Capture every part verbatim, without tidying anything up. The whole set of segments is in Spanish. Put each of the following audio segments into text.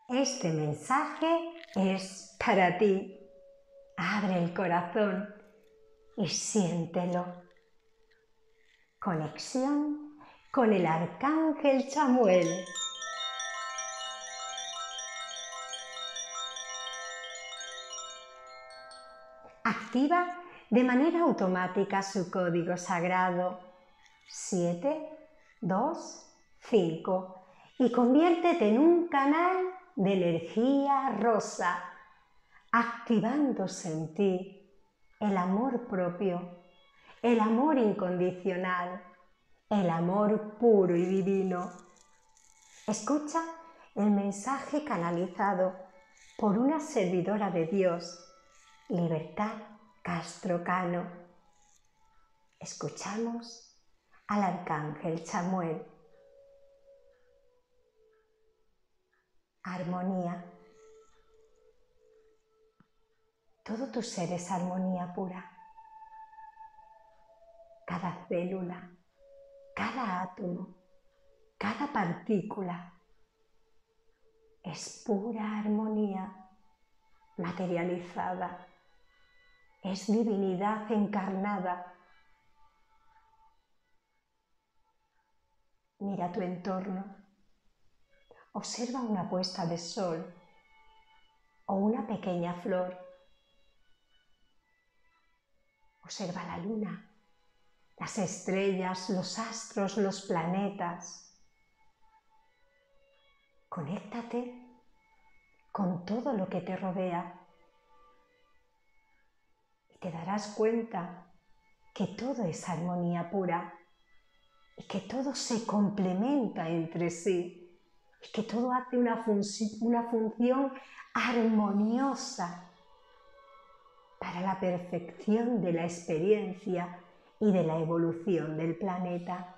Este mensaje es para ti. Abre el corazón y siéntelo. Conexión con el Arcángel Chamuel. Activa de manera automática su código sagrado siete dos cinco y conviértete en un canal de energía rosa, activándose en ti el amor propio, el amor incondicional, el amor puro y divino. Escucha el mensaje canalizado por una servidora de Dios, Libertad Castro Cano. Escuchamos al Arcángel Chamuel. Armonía. Todo tu ser es armonía pura. Cada célula, cada átomo, cada partícula es pura armonía materializada. Es divinidad encarnada. Mira tu entorno. Observa una puesta de sol o una pequeña flor. Observa la luna, las estrellas, los astros, los planetas. Conéctate con todo lo que te rodea y te darás cuenta que todo es armonía pura y que todo se complementa entre sí y que todo hace una, funci- una función armoniosa para la perfección de la experiencia y de la evolución del planeta.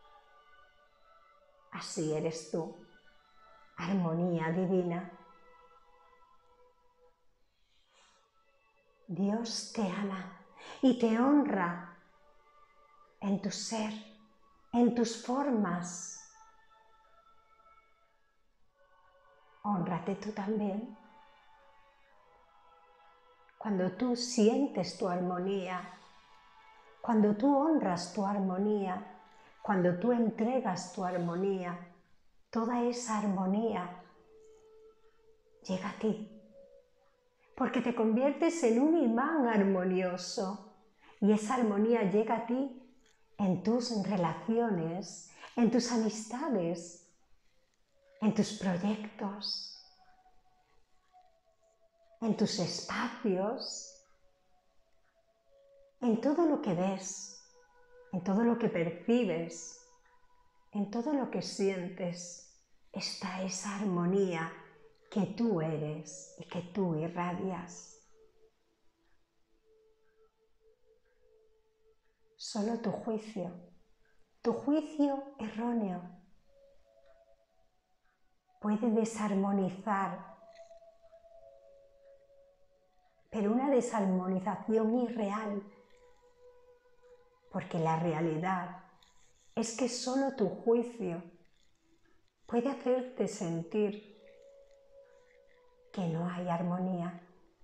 Así eres tú, armonía divina. Dios te ama y te honra en tu ser, en tus formas. Hónrate tú también. Cuando tú sientes tu armonía, cuando tú honras tu armonía, cuando tú entregas tu armonía, toda esa armonía llega a ti. Porque te conviertes en un imán armonioso y esa armonía llega a ti en tus relaciones, en tus amistades, en tus proyectos, en tus espacios, en todo lo que ves, en todo lo que percibes, en todo lo que sientes, está esa armonía que tú eres y que tú irradias. Solo tu juicio, tu juicio erróneo, puede desarmonizar, pero una desarmonización irreal, porque la realidad es que solo tu juicio puede hacerte sentir que no hay armonía.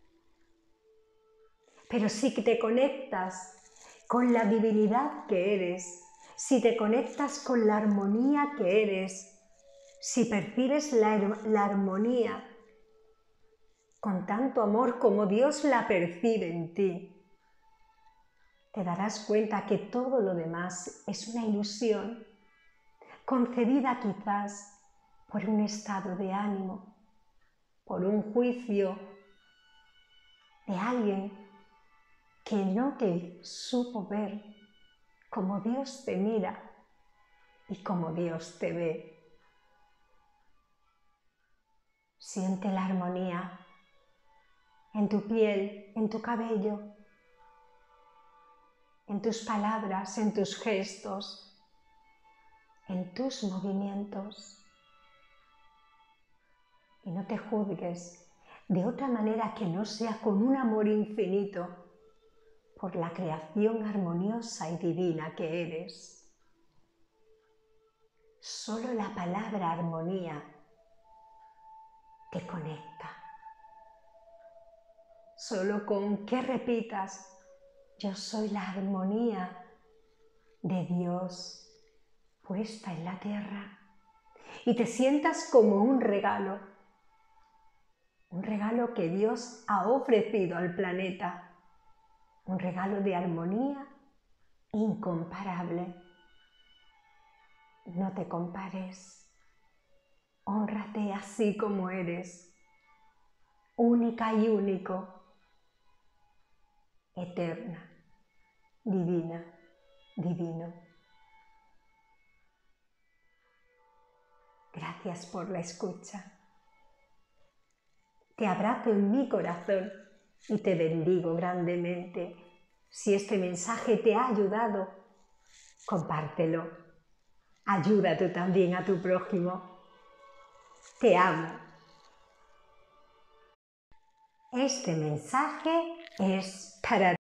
Pero si te conectas con la divinidad que eres, si te conectas con la armonía que eres, si percibes la, la armonía con tanto amor como Dios la percibe en ti, te darás cuenta que todo lo demás es una ilusión, concebida quizás por un estado de ánimo, por un juicio de alguien que no te supo ver como Dios te mira y como Dios te ve. Siente la armonía en tu piel, en tu cabello, en tus palabras, en tus gestos, en tus movimientos. Y no te juzgues de otra manera que no sea con un amor infinito por la creación armoniosa y divina que eres. Solo la palabra armonía te conecta. Solo con que repitas, yo soy la armonía de Dios puesta en la tierra, y te sientas como un regalo, un regalo que Dios ha ofrecido al planeta, un regalo de armonía incomparable. No te compares, hónrate así como eres, única y único, eterna, divina, divino. Gracias por la escucha. Te abrazo en mi corazón y te bendigo grandemente. Si este mensaje te ha ayudado, compártelo. Ayuda tú también a tu prójimo. Te amo. Este mensaje es para ti.